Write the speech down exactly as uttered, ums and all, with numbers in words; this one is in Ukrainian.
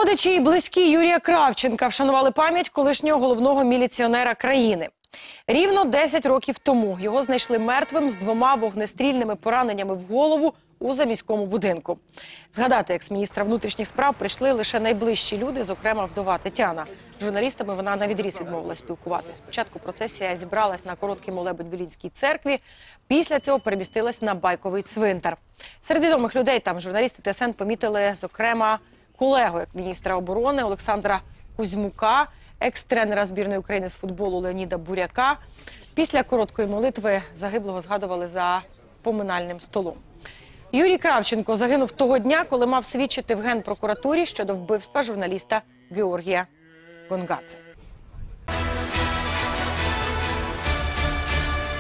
Родичі і близькі Юрія Кравченка вшанували пам'ять колишнього головного міліціонера країни. Рівно десять років тому його знайшли мертвим з двома вогнестрільними пораненнями в голову у заміському будинку. Згадати екс-міністра внутрішніх справ прийшли лише найближчі люди, зокрема вдова Тетяна. З журналістами вона навідріз відмовилась спілкуватися. Спочатку процесія зібралась на короткий молебень в Іллінській церкві, після цього перемістилась на Байковий цвинтар. Серед відомих людей там журналісти Т С Н помітили, зокрема, колегу міністра оборони Олександра Кузьмука, екс-тренера збірної України з футболу Леоніда Буряка. Після короткої молитви загиблого згадували за поминальним столом. Юрій Кравченко загинув того дня, коли мав свідчити в Генпрокуратурі щодо вбивства журналіста Георгія Гонгадзе.